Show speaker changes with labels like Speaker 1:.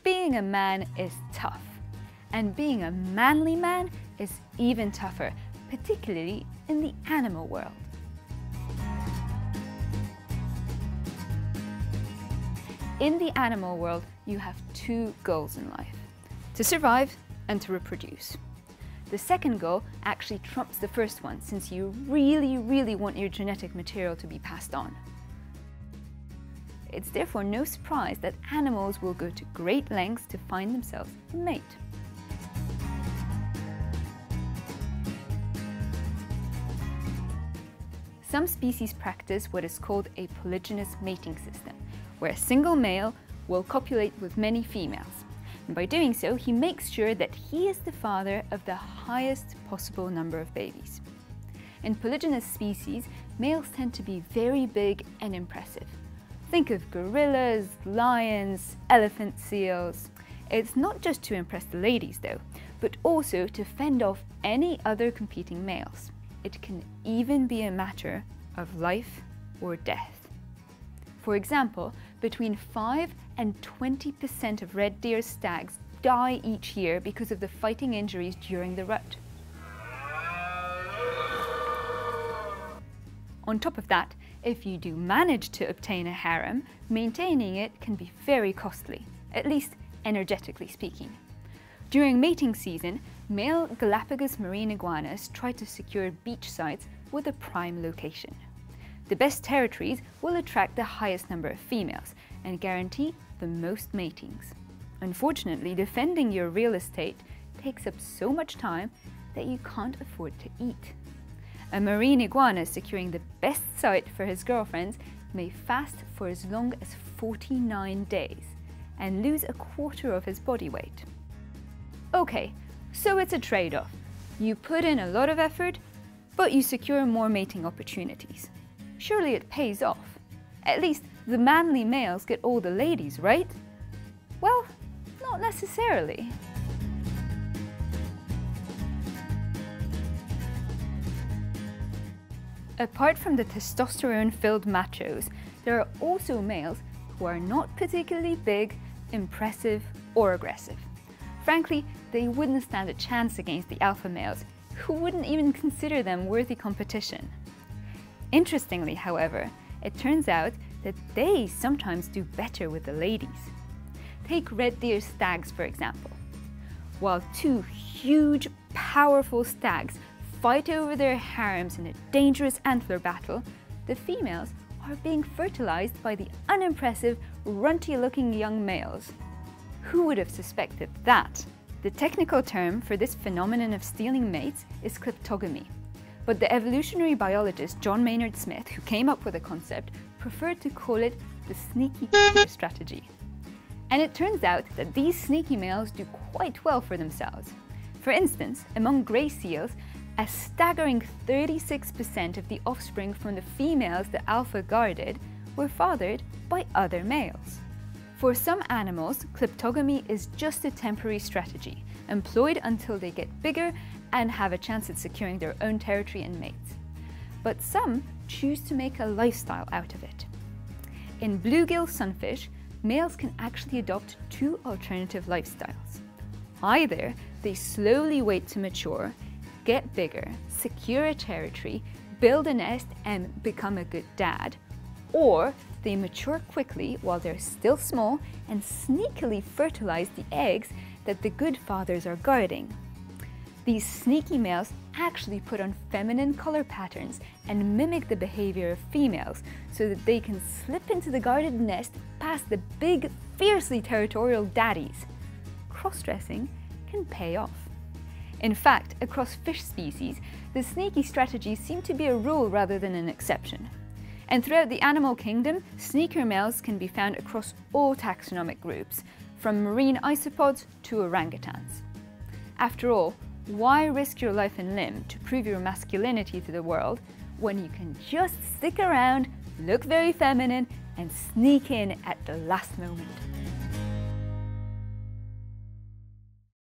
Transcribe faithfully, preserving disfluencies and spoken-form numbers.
Speaker 1: Being a man is tough, and being a manly man is even tougher, particularly in the animal world. In the animal world, you have two goals in life: to survive and to reproduce. The second goal actually trumps the first one, since you really, really want your genetic material to be passed on. It's therefore no surprise that animals will go to great lengths to find themselves a mate. Some species practice what is called a polygynous mating system, where a single male will copulate with many females. And by doing so, he makes sure that he is the father of the highest possible number of babies. In polygynous species, males tend to be very big and impressive. Think of gorillas, lions, elephant seals. It's not just to impress the ladies though, but also to fend off any other competing males. It can even be a matter of life or death. For example, between five and twenty percent of red deer stags die each year because of the fighting injuries during the rut. On top of that, if you do manage to obtain a harem, maintaining it can be very costly, at least energetically speaking. During mating season, male Galapagos marine iguanas try to secure beach sites with a prime location. The best territories will attract the highest number of females and guarantee the most matings. Unfortunately, defending your real estate takes up so much time that you can't afford to eat. A marine iguana securing the best site for his girlfriends may fast for as long as forty-nine days and lose a quarter of his body weight. Okay, so it's a trade-off. You put in a lot of effort, but you secure more mating opportunities. Surely it pays off. At least the manly males get all the ladies, right? Well, not necessarily. Apart from the testosterone-filled machos, there are also males who are not particularly big, impressive, or aggressive. Frankly, they wouldn't stand a chance against the alpha males, who wouldn't even consider them worthy competition. Interestingly, however, it turns out that they sometimes do better with the ladies. Take red deer stags, for example. While two huge, powerful stags fight over their harems in a dangerous antler battle, the females are being fertilized by the unimpressive, runty-looking young males. Who would have suspected that? The technical term for this phenomenon of stealing mates is kleptogamy. But the evolutionary biologist John Maynard Smith, who came up with the concept, preferred to call it the sneaky strategy. And it turns out that these sneaky males do quite well for themselves. For instance, among grey seals, a staggering thirty-six percent of the offspring from the females the alpha guarded were fathered by other males. For some animals, kleptogamy is just a temporary strategy, employed until they get bigger and have a chance at securing their own territory and mates. But some choose to make a lifestyle out of it. In bluegill sunfish, males can actually adopt two alternative lifestyles. Either they slowly wait to mature, get bigger, secure a territory, build a nest and become a good dad, or they mature quickly while they're still small and sneakily fertilize the eggs that the good fathers are guarding. These sneaky males actually put on feminine color patterns and mimic the behavior of females so that they can slip into the guarded nest past the big, fiercely territorial daddies. Cross-dressing can pay off. In fact, across fish species, the sneaky strategies seem to be a rule rather than an exception. And throughout the animal kingdom, sneaker males can be found across all taxonomic groups, from marine isopods to orangutans. After all, why risk your life and limb to prove your masculinity to the world when you can just stick around, look very feminine, and sneak in at the last moment?